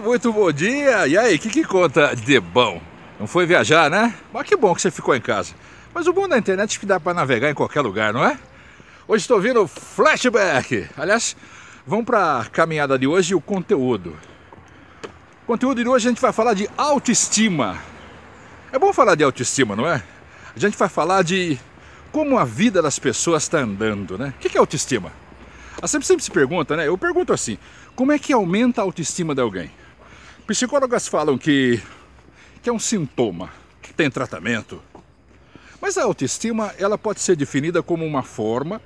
muito bom dia! E aí, o que conta de bom? Não foi viajar, né? Mas que bom que você ficou em casa. Mas o bom da internet é que dá para navegar em qualquer lugar, não é? Hoje estou vindo flashback. Aliás, vamos para a caminhada de hoje e o conteúdo. O conteúdo de hoje a gente vai falar de autoestima. É bom falar de autoestima, não é? A gente vai falar de como a vida das pessoas está andando, né? O que é autoestima? A sempre se pergunta, né? Eu pergunto assim, como é que aumenta a autoestima de alguém? Psicólogas falam que é um sintoma, que tem tratamento. Mas a autoestima, ela pode ser definida como uma forma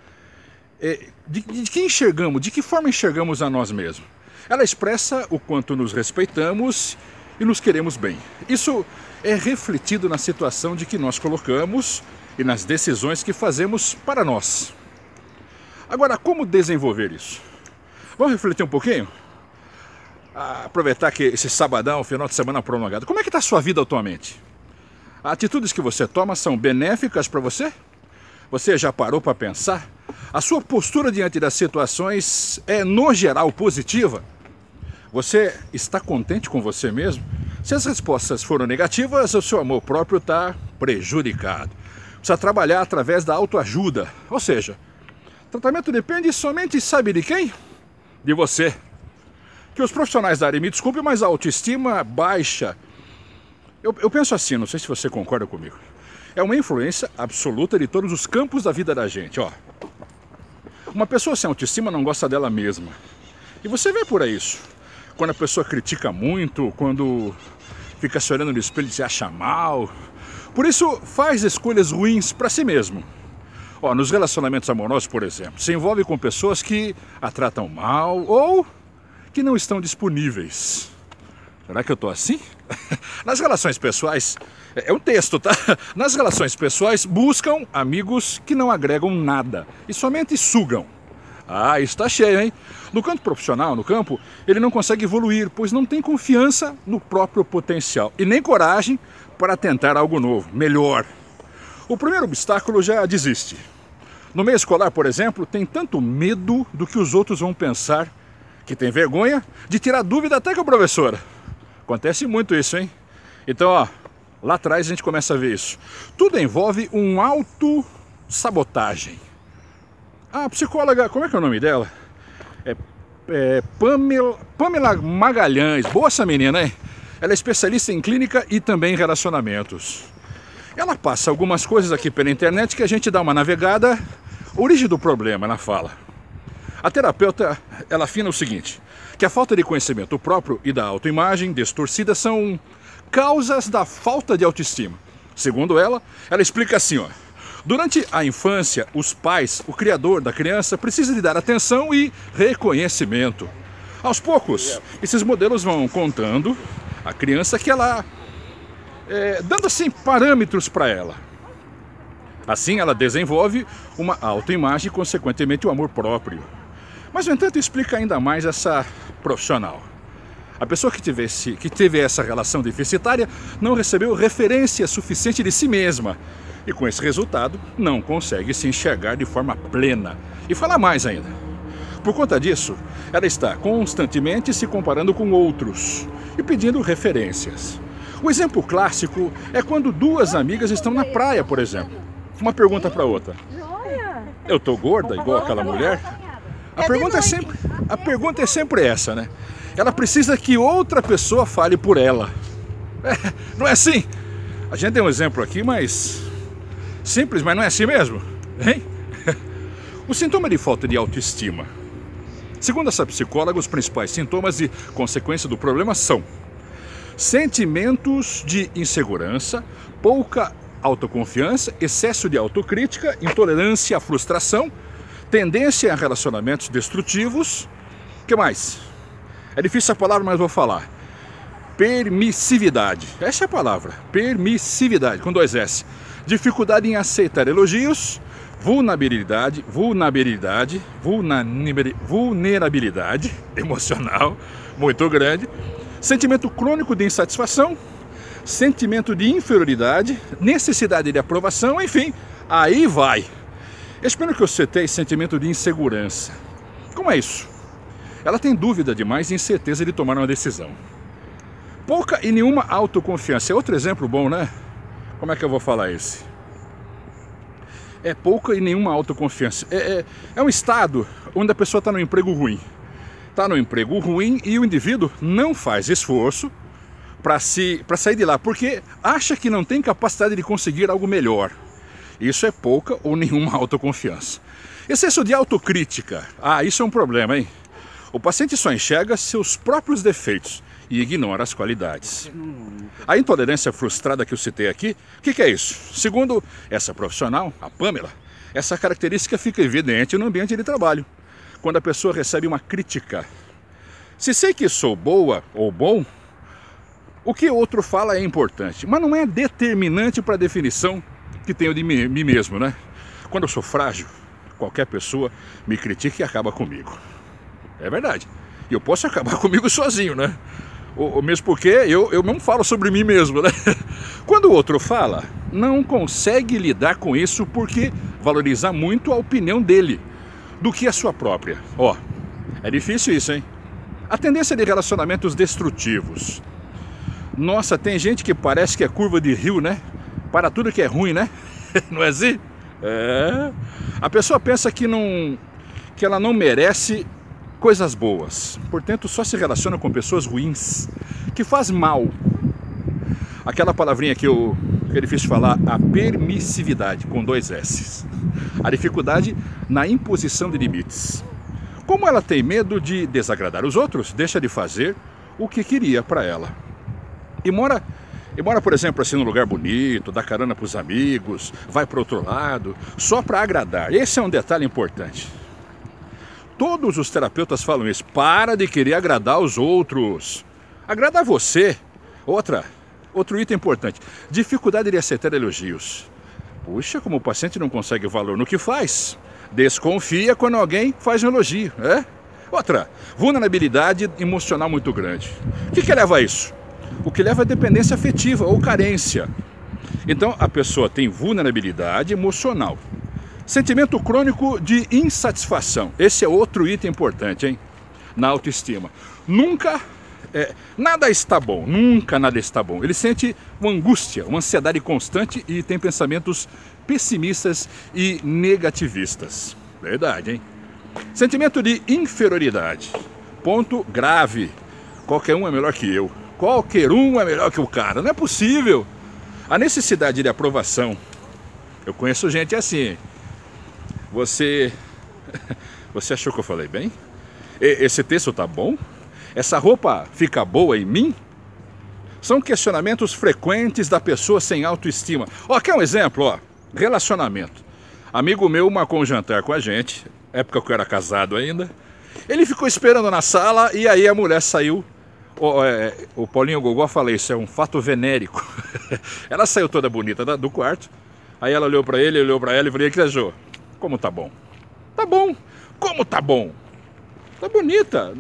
de que enxergamos, de que forma enxergamos a nós mesmos. Ela expressa o quanto nos respeitamos e nos queremos bem. Isso é refletido na situação de que nós colocamos e nas decisões que fazemos para nós. Agora, como desenvolver isso? Vamos refletir um pouquinho? Aproveitar que esse sabadão, final de semana prolongado. Como é que está a sua vida atualmente? As atitudes que você toma são benéficas para você? Você já parou para pensar? A sua postura diante das situações é, no geral, positiva? Você está contente com você mesmo? Se as respostas foram negativas, o seu amor próprio está prejudicado. Precisa trabalhar através da autoajuda. Ou seja, o tratamento depende somente, sabe de quem? De você. Que os profissionais da área me desculpem, mas a autoestima baixa. Eu penso assim, não sei se você concorda comigo. É uma influência absoluta de todos os campos da vida da gente, ó. Uma pessoa sem autoestima não gosta dela mesma. E você vê por aí isso. Quando a pessoa critica muito, quando fica se olhando no espelho e se acha mal. Por isso, faz escolhas ruins para si mesmo. Ó, nos relacionamentos amorosos, por exemplo, se envolve com pessoas que a tratam mal ou que não estão disponíveis. Será que eu tô assim? Nas relações pessoais, é um texto, tá? Nas relações pessoais, buscam amigos que não agregam nada e somente sugam. Ah, isso tá cheio, hein? No campo profissional, ele não consegue evoluir, pois não tem confiança no próprio potencial e nem coragem para tentar algo novo, melhor. O primeiro obstáculo já desiste. No meio escolar, por exemplo, tem tanto medo do que os outros vão pensar, que tem vergonha de tirar dúvida até com a professora. Acontece muito isso, hein? Então, ó, lá atrás a gente começa a ver isso. Tudo envolve um autossabotagem. A psicóloga, como é que é o nome dela? Pamela Magalhães. Boa essa menina, hein? Ela é especialista em clínica e também em relacionamentos. Ela passa algumas coisas aqui pela internet que a gente dá uma navegada. Origem do problema, ela fala. A terapeuta, ela afina o seguinte, que a falta de conhecimento próprio e da autoimagem distorcida são causas da falta de autoestima. Segundo ela explica assim, ó. Durante a infância, os pais, o criador da criança, precisa de dar atenção e reconhecimento. Aos poucos, esses modelos vão contando a criança que ela... dando assim parâmetros para ela. Assim ela desenvolve uma autoimagem e consequentemente o amor próprio. Mas no entanto explica ainda mais essa profissional. A pessoa que teve essa relação deficitária não recebeu referência suficiente de si mesma e com esse resultado não consegue se enxergar de forma plena. E fala mais ainda. Por conta disso, ela está constantemente se comparando com outros e pedindo referências. O exemplo clássico é quando duas amigas estão na praia, por exemplo. Uma pergunta para a outra. Eu tô gorda igual aquela mulher? A pergunta é sempre essa, né? Ela precisa que outra pessoa fale por ela. Não é assim? A gente tem um exemplo aqui, mas... simples, mas não é assim mesmo? Hein? O sintoma de falta de autoestima. Segundo essa psicóloga, os principais sintomas e consequências do problema são sentimentos de insegurança, pouca autoconfiança, excesso de autocrítica, intolerância à frustração, tendência a relacionamentos destrutivos. O que mais? É difícil a palavra, mas vou falar. Permissividade. Essa é a palavra. Permissividade, com 2 S. Dificuldade em aceitar elogios, vulnerabilidade emocional muito grande, sentimento crônico de insatisfação, sentimento de inferioridade, necessidade de aprovação, enfim, aí vai. Espero que você tenha sentimento de insegurança. Como é isso? Ela tem dúvida demais e incerteza de tomar uma decisão. Pouca e nenhuma autoconfiança. É outro exemplo bom, né? Como é que eu vou falar esse? É pouca e nenhuma autoconfiança. É um estado onde a pessoa está no emprego ruim. Está no emprego ruim e o indivíduo não faz esforço para sair de lá, porque acha que não tem capacidade de conseguir algo melhor. Isso é pouca ou nenhuma autoconfiança. Excesso de autocrítica. Isso é um problema, hein? O paciente só enxerga seus próprios defeitos e ignora as qualidades. A intolerância frustrada que eu citei aqui, o que é isso? Segundo essa profissional, a Pamela, essa característica fica evidente no ambiente de trabalho, quando a pessoa recebe uma crítica. Se sei que sou boa ou bom, o que o outro fala é importante, mas não é determinante para a definição que tenho de mim mesmo, né? Quando eu sou frágil, qualquer pessoa me critica e acaba comigo. É verdade. E eu posso acabar comigo sozinho, né? Mesmo porque eu não falo sobre mim mesmo, né? Quando o outro fala, não consegue lidar com isso porque valoriza muito a opinião dele do que a sua própria. É difícil isso, hein? A tendência de relacionamentos destrutivos. Nossa, tem gente que parece que é curva de rio, né? Para tudo que é ruim, né? Não é assim? A pessoa pensa que ela não merece coisas boas, portanto só se relaciona com pessoas ruins, que faz mal. Aquela palavrinha que é difícil falar, a permissividade, com 2 S. A dificuldade na imposição de limites. Como ela tem medo de desagradar os outros, deixa de fazer o que queria para ela. E mora, por exemplo, assim, num lugar bonito, dá carona para os amigos, vai para outro lado, só para agradar. Esse é um detalhe importante. Todos os terapeutas falam isso. Para de querer agradar os outros. Agrada você. Outro item importante. Dificuldade de aceitar elogios. Puxa, como o paciente não consegue valor no que faz, desconfia quando alguém faz um elogio. Vulnerabilidade emocional muito grande. O que leva a isso? O que leva a dependência afetiva ou carência. Então a pessoa tem vulnerabilidade emocional. Sentimento crônico de insatisfação. Esse é outro item importante, hein? Na autoestima. Nada está bom. Nunca nada está bom. Ele sente uma angústia, uma ansiedade constante e tem pensamentos pessimistas e negativistas. Verdade, hein? Sentimento de inferioridade. Ponto grave. Qualquer um é melhor que eu. Qualquer um é melhor que o cara. Não é possível. A necessidade de aprovação. Eu conheço gente assim. Você achou que eu falei bem? Esse texto tá bom? Essa roupa fica boa em mim? São questionamentos frequentes da pessoa sem autoestima. Quer um exemplo? Relacionamento. Amigo meu marcou um jantar com a gente, época que eu era casado ainda. Ele ficou esperando na sala e aí a mulher saiu. O Paulinho Gogó fala isso, é um fato venérico. Ela saiu toda bonita do quarto. Aí ela olhou pra ele, olhou pra ela e falou: "O que você achou? Como tá bom?" Tá bom. Como tá bom? Tá bonita.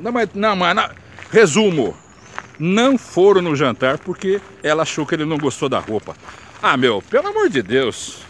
Resumo. Não foram no jantar porque ela achou que ele não gostou da roupa. Pelo amor de Deus.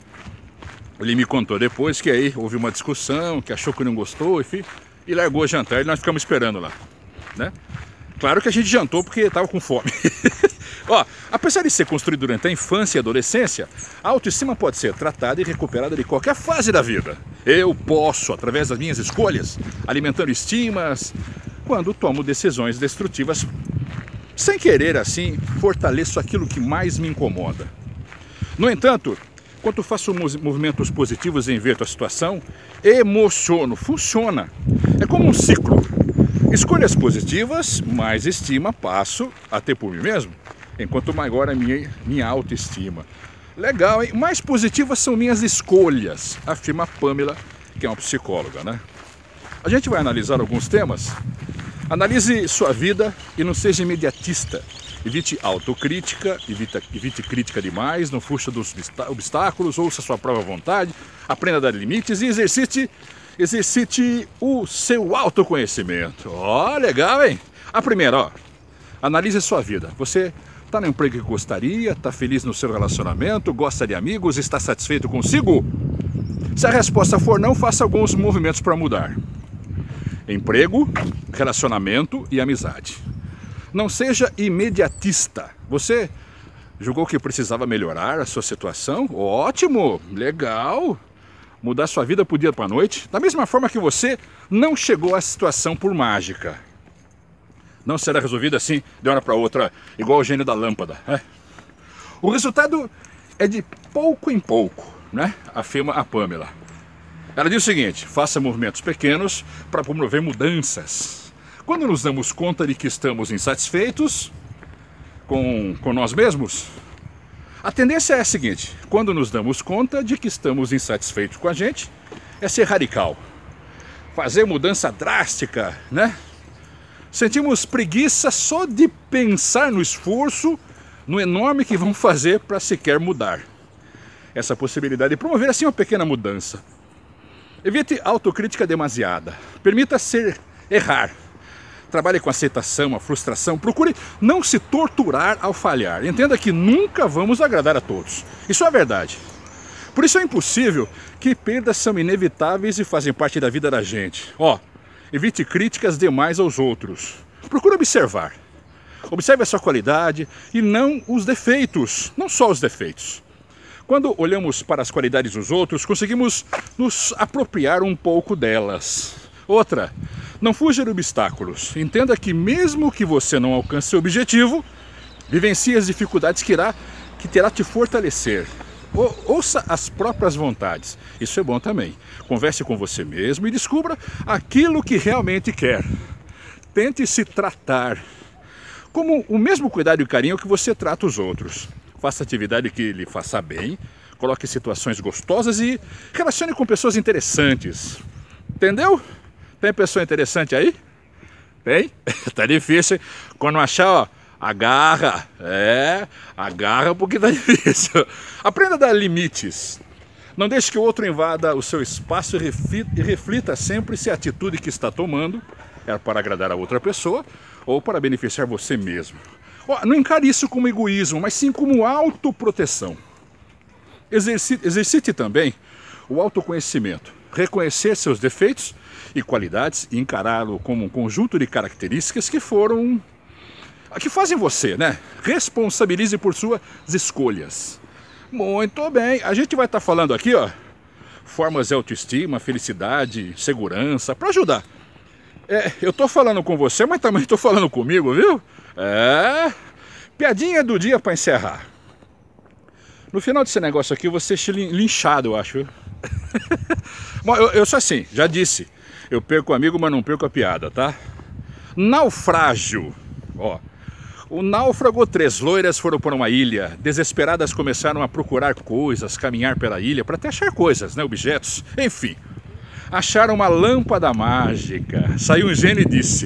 Ele me contou depois que aí houve uma discussão, que achou que não gostou, enfim, e largou o jantar e nós ficamos esperando lá, né? Claro que a gente jantou porque estava com fome. Apesar de ser construído durante a infância e adolescência, a autoestima pode ser tratada e recuperada de qualquer fase da vida. Eu posso, através das minhas escolhas, alimentando estimas, quando tomo decisões destrutivas, sem querer assim, fortaleço aquilo que mais me incomoda. No entanto, quando faço movimentos positivos e inverto a situação, emociono, funciona. É como um ciclo. Escolhas positivas, mais estima passo a ter por mim mesmo, enquanto maior a minha autoestima. Legal, hein? Mais positivas são minhas escolhas, afirma a Pamela, que é uma psicóloga, né? A gente vai analisar alguns temas. Analise sua vida e não seja imediatista. Evite autocrítica, evite crítica demais, não fuja dos obstáculos, ouça sua própria vontade, aprenda a dar limites e exercite o seu autoconhecimento. Legal, hein? A primeira, analise sua vida. Você está no emprego que gostaria, está feliz no seu relacionamento, gosta de amigos, está satisfeito consigo? Se a resposta for não, faça alguns movimentos para mudar. Emprego, relacionamento e amizade. Não seja imediatista. Você julgou que precisava melhorar a sua situação? Ótimo, legal. Mudar sua vida pro dia para a noite. Da mesma forma que você não chegou à situação por mágica. Não será resolvida assim, de uma hora para outra, igual o gênio da lâmpada. O resultado é de pouco em pouco, né? Afirma a Pamela. Ela diz o seguinte: faça movimentos pequenos para promover mudanças. Quando nos damos conta de que estamos insatisfeitos com nós mesmos, a tendência é a seguinte: quando nos damos conta de que estamos insatisfeitos com a gente, é ser radical. Fazer mudança drástica, né? Sentimos preguiça só de pensar no esforço, no enorme que vão fazer para sequer mudar. Essa possibilidade de promover assim uma pequena mudança. Evite autocrítica demasiada. Permita-se errar. Trabalhe com a aceitação, a frustração. Procure não se torturar ao falhar. Entenda que nunca vamos agradar a todos. Isso é verdade. Por isso é impossível que perdas são inevitáveis e fazem parte da vida da gente. Evite críticas demais aos outros. Procure observar. Observe a sua qualidade e não os defeitos, não só os defeitos. Quando olhamos para as qualidades dos outros, conseguimos nos apropriar um pouco delas. Outra, não fuja de obstáculos. Entenda que mesmo que você não alcance seu objetivo, vivencie as dificuldades que terá te fortalecer. Ouça as próprias vontades. Isso é bom também. Converse com você mesmo e descubra aquilo que realmente quer. Tente se tratar como o mesmo cuidado e carinho que você trata os outros. Faça atividade que lhe faça bem, coloque situações gostosas e relacione com pessoas interessantes. Entendeu? Tem pessoa interessante aí? Tem? Tá difícil. Quando achar, agarra. Agarra porque tá difícil. Aprenda a dar limites. Não deixe que o outro invada o seu espaço e reflita sempre se a atitude que está tomando é para agradar a outra pessoa ou para beneficiar você mesmo. Não encare isso como egoísmo, mas sim como autoproteção. Exercite também o autoconhecimento. Reconhecer seus defeitos e qualidades e encará-lo como um conjunto de características que fazem você, né? Responsabilize por suas escolhas. Muito bem, a gente vai estar falando aqui, formas de autoestima, felicidade, segurança, para ajudar. Eu estou falando com você, mas também estou falando comigo, viu? Piadinha do dia para encerrar. No final desse negócio aqui, eu vou ser linchado, eu acho. Bom, eu sou assim, já disse. Eu perco o amigo, mas não perco a piada, tá? Naufrágio. O náufrago, 3 loiras foram para uma ilha. Desesperadas começaram a procurar coisas, caminhar pela ilha para até achar coisas, né? Objetos, enfim. Acharam uma lâmpada mágica. Saiu um gênio e disse: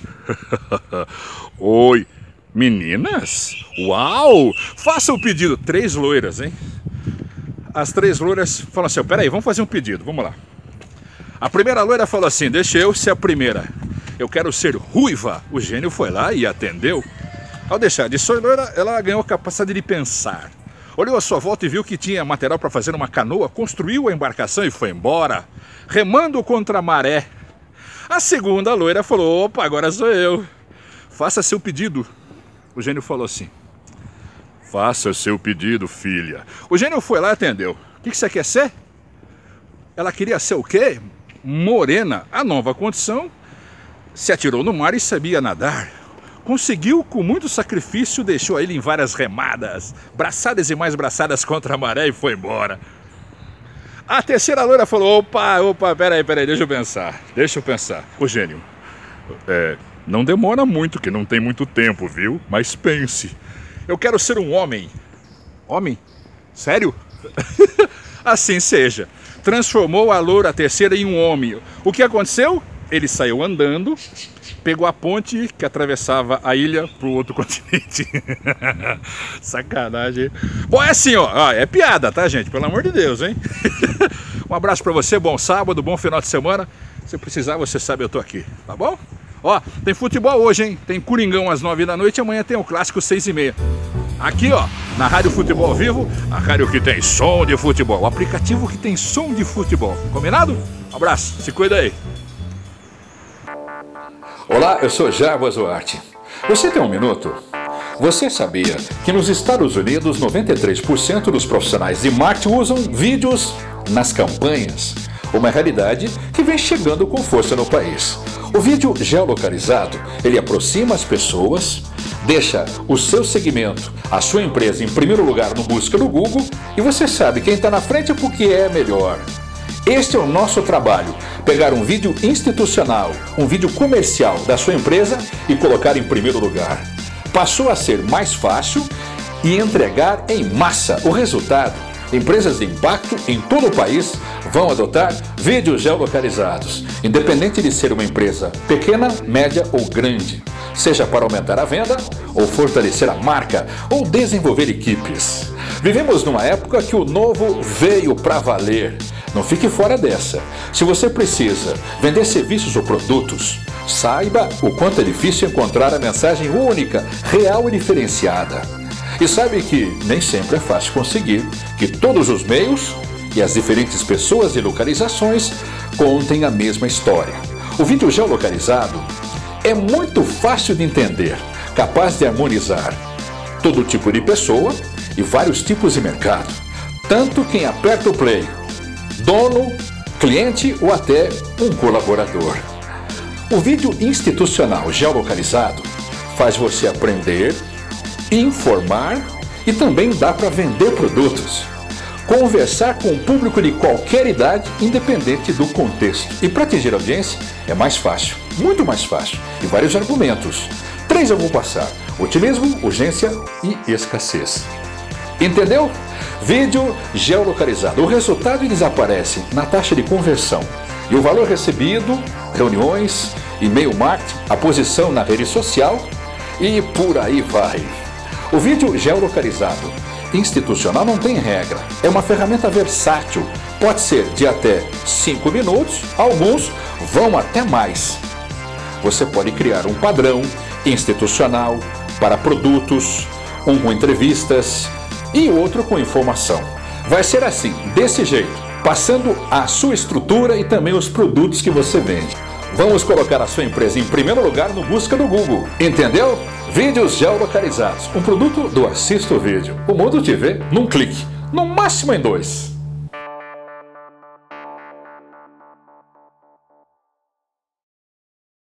Oi, meninas? Uau! Faça o pedido. 3 loiras, hein? As 3 loiras falam assim: peraí, vamos fazer um pedido, vamos lá. A primeira loira falou assim: deixa eu ser a primeira. Eu quero ser ruiva. O gênio foi lá e atendeu. Ao deixar de ser loira, ela ganhou a capacidade de pensar. Olhou à sua volta e viu que tinha material para fazer uma canoa, construiu a embarcação e foi embora, remando contra a maré. A segunda loira falou: opa, agora sou eu. Faça seu pedido. O gênio falou assim: faça seu pedido, filha. O gênio foi lá e atendeu. O que você quer ser? Ela queria ser o quê? Morena. A nova condição: se atirou no mar e sabia nadar. Conseguiu, com muito sacrifício, deixou a ilha em várias remadas, braçadas e mais braçadas contra a maré e foi embora. A terceira loira falou: opa, peraí, deixa eu pensar. O gênio: não demora muito, que não tem muito tempo, viu? Mas pense, eu quero ser um homem. Homem? Sério? Assim seja. Transformou a loira terceira em um homem. O que aconteceu? Ele saiu andando, pegou a ponte que atravessava a ilha para o outro continente. Sacanagem. Bom, é assim, é piada, tá, gente? Pelo amor de Deus, hein? Um abraço para você, bom sábado, bom final de semana. Se precisar, você sabe, eu tô aqui, tá bom? Tem futebol hoje, hein? Tem Coringão às 9 da noite e amanhã tem o Clássico 6h30. Aqui, na Rádio Futebol ao Vivo, a rádio que tem som de futebol, o aplicativo que tem som de futebol. Combinado? Um abraço, se cuida aí. Olá, eu sou Jarbas Duarte. Você tem um minuto? Você sabia que nos Estados Unidos 93% dos profissionais de marketing usam vídeos nas campanhas? Uma realidade que vem chegando com força no país. O vídeo geolocalizado, ele aproxima as pessoas, deixa o seu segmento, a sua empresa em primeiro lugar no busca do Google e você sabe quem está na frente porque é melhor. Este é o nosso trabalho, pegar um vídeo institucional, um vídeo comercial da sua empresa e colocar em primeiro lugar. Passou a ser mais fácil e entregar em massa o resultado. Empresas de impacto em todo o país vão adotar vídeos geolocalizados, independente de ser uma empresa pequena, média ou grande, seja para aumentar a venda, ou fortalecer a marca, ou desenvolver equipes. Vivemos numa época que o novo veio para valer. Não fique fora dessa. Se você precisa vender serviços ou produtos, saiba o quanto é difícil encontrar a mensagem única, real e diferenciada. E sabe que nem sempre é fácil conseguir que todos os meios e as diferentes pessoas e localizações contem a mesma história. O vídeo geolocalizado é muito fácil de entender, capaz de harmonizar todo tipo de pessoa e vários tipos de mercado. Tanto quem aperta o play, dono, cliente ou até um colaborador. O vídeo institucional geolocalizado faz você aprender, informar e também dá para vender produtos. Conversar com o público de qualquer idade, independente do contexto. E para atingir a audiência é mais fácil, muito mais fácil. E vários argumentos. 3 eu vou passar: otimismo, urgência e escassez. Entendeu? Vídeo geolocalizado. O resultado desaparece na taxa de conversão. E o valor recebido, reuniões, e-mail marketing, a posição na rede social e por aí vai. O vídeo geolocalizado institucional não tem regra. É uma ferramenta versátil. Pode ser de até 5 minutos, alguns vão até mais. Você pode criar um padrão institucional para produtos, um com entrevistas e outro com informação. Vai ser assim, desse jeito, passando a sua estrutura e também os produtos que você vende. Vamos colocar a sua empresa em primeiro lugar no busca do Google. Entendeu? Vídeos geolocalizados, um produto do Assisto Vídeo. O mundo te vê num clique, no máximo em 2.